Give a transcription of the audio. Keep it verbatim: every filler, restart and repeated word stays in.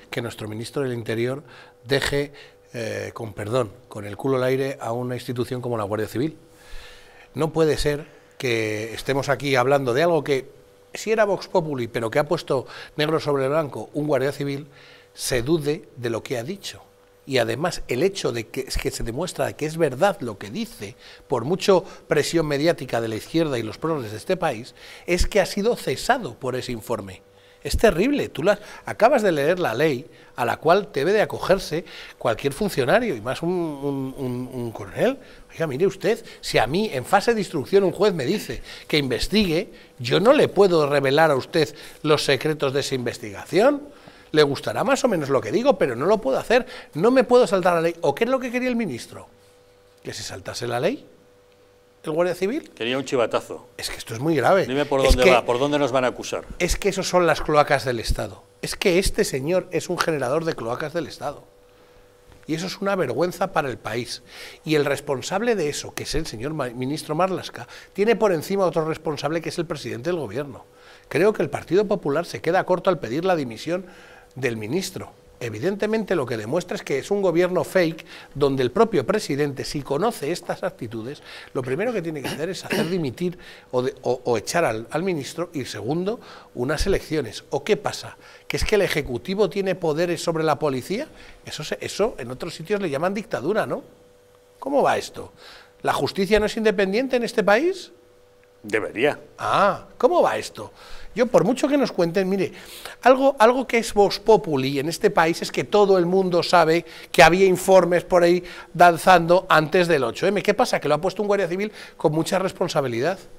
que nuestro ministro del Interior deje, eh, con perdón, con el culo al aire a una institución como la Guardia Civil. No puede ser que estemos aquí hablando de algo que, si era Vox Populi, pero que ha puesto negro sobre blanco un Guardia Civil, se dude de lo que ha dicho. Y además el hecho de que, que se demuestra que es verdad lo que dice, por mucha presión mediática de la izquierda y los progres de este país, es que ha sido cesado por ese informe. Es terrible, tú las, acabas de leer la ley a la cual debe de acogerse cualquier funcionario, y más un, un, un, un coronel. Oiga, mire usted, si a mí en fase de instrucción un juez me dice que investigue, yo no le puedo revelar a usted los secretos de esa investigación. Le gustará más o menos lo que digo, pero no lo puedo hacer, no me puedo saltar la ley. ¿O qué es lo que quería el ministro? ¿Que se saltase la ley? ¿El Guardia Civil? Quería un chivatazo. Es que esto es muy grave. Dime por dónde va, por dónde nos van a acusar. Es que esos son las cloacas del Estado. Es que este señor es un generador de cloacas del Estado. Y eso es una vergüenza para el país. Y el responsable de eso, que es el señor ministro Marlaska, tiene por encima otro responsable que es el presidente del gobierno. Creo que el Partido Popular se queda corto al pedir la dimisión del ministro. Evidentemente lo que demuestra es que es un gobierno fake, donde el propio presidente, si conoce estas actitudes, lo primero que tiene que hacer es hacer dimitir o, de, o, o echar al, al ministro, y segundo, unas elecciones. ¿O qué pasa? ¿Que es que el Ejecutivo tiene poderes sobre la policía? Eso, se, eso en otros sitios le llaman dictadura, ¿no? ¿Cómo va esto? ¿La justicia no es independiente en este país? Debería. Ah, ¿cómo va esto? Yo, por mucho que nos cuenten, mire, algo, algo que es Vox Populi en este país es que todo el mundo sabe que había informes por ahí danzando antes del ocho eme. ¿Qué pasa? Que lo ha puesto un Guardia Civil con mucha responsabilidad.